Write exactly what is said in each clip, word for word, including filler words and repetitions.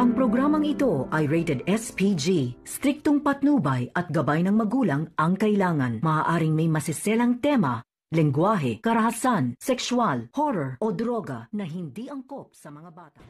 Ang programang ito ay rated S P G. Striktong patnubay at gabay ng magulang ang kailangan. Maaaring may masiselang tema, lengguwahe, karahasan, sexual, horror o droga na hindi angkop sa mga bata.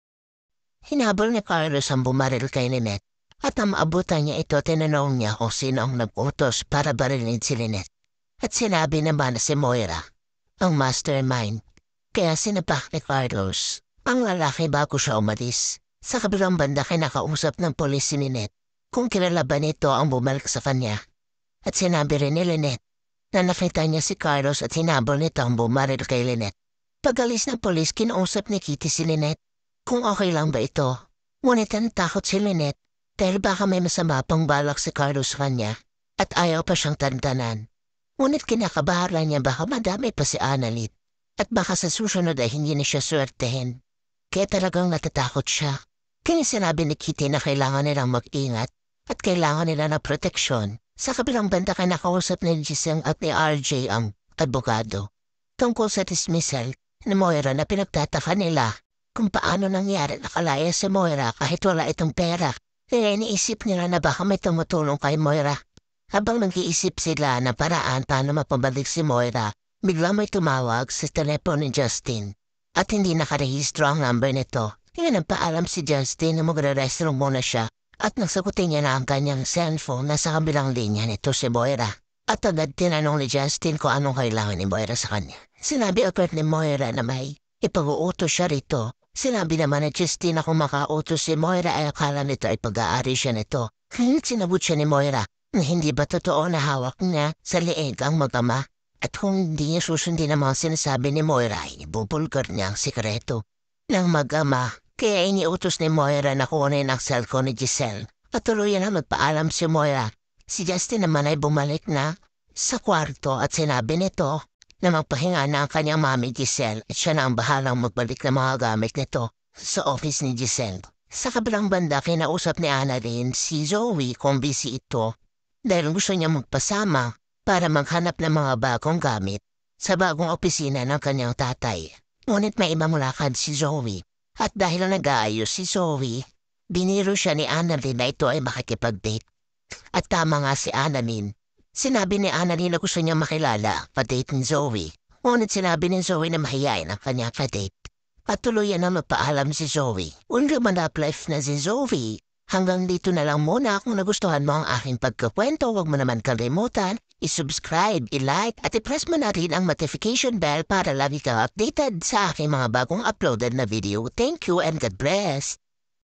Hinabol ni Carlos ang bumaril kay Lynette at ang maabutan niya ito tinanong niya kung sino ang nag-utos para barilin si Lynette. At sinabi naman na si Moira, ang mastermind. Kaya sinapak ni Carlos ang lalaki bago siya umalis. Sa kabilang banda kinakausap ng polis si Lynette kung kilala ba nito ang bumalik sa kanya. At sinabi rin ni Lynette na nakita niya si Carlos at hinabol nito ang bumaril kay Lynette. Pag-alis ng polis, kinausap ni Kitty si Lynette kung okay lang ba ito. Ngunit ang takot si Lynette dahil baka may masama pang balak si Carlos sa kanya at ayaw pa siyang tantanan. Ngunit kinakabahala niya baka madami pa si Annalyn at baka sa susunod ay hindi na siya swertehin. Kaya talagang natatakot siya. Kaya sinabi ni Kitty na kailangan nilang mag-ingat at kailangan nila ng proteksyon. Sa kabilang banda kinakausap ni Giselle at ni R J ang adbogado tungkol sa dismissal ni Moira na pinagtataka nila kung paano nangyari nakalaya si Moira kahit wala itong pera. Kaya iniisip nila na baka may tumutulong kay Moira. Habang nag-iisip sila na paraan paano mapabalik si Moira, bigla may tumawag sa telepono ni Justin at hindi nakarehistro ang number nito. Kaya nagpaalam si Justin na magre-restro muna siya at nagsagutin niya na ang kanyang cellphone na sa kabilang linya nito si Moira. At agad tinanong ni Justin kung anong kailangan ni Moira sa kanya. Sinabi agad ni Moira na may ipag-uutos siya rito. Sinabi naman ni Justin na kung makautos si Moira ay akala nito ay pag-aari siya nito. Kaya sinabot siya ni Moira na hindi ba totoo na hawak niya sa leeg ang mag-ama at kung hindi niya susundin ang mga sinasabi ni Moira ay ibubulgar niya ang sikreto ng mag-ama. Kaya iniutos ni Moira na kunin ang cellphone ni Giselle at tuluyan na magpaalam si Moira. Si Justin naman ay bumalik na sa kwarto at sinabi nito na magpahinga na ang kanyang mami Giselle at siya na ang bahalang magbalik ng mga gamit nito sa office ni Giselle. Sa kabilang banda kinausap ni Annalyn si Zoe kung busy ito dahil gusto niya magpasama para maghanap ng mga bagong gamit sa bagong opisina ng kanyang tatay. Ngunit may ibang lakad si Zoe. At dahil nag-aayos si Zoe, biniro siya ni Annalyn na ito ay makikipag-date. At tama nga si Annalyn. Sinabi ni Annalyn na gusto niya makilala pa-date ni Zoe. Ngunit sinabi ni Zoe na mahihain ang kanyang ka-date. At tuluyan na magpaalam si Zoe. Ulga manap life na si Zoe. Hanggang dito na lang muna. Kung nagustuhan mo ang aking pagkakwento, huwag mo naman kalimutan i-subscribe, i-like at i-press mo na rin ang notification bell para lagi ka updated sa aking mga bagong uploaded na video. Thank you and God bless!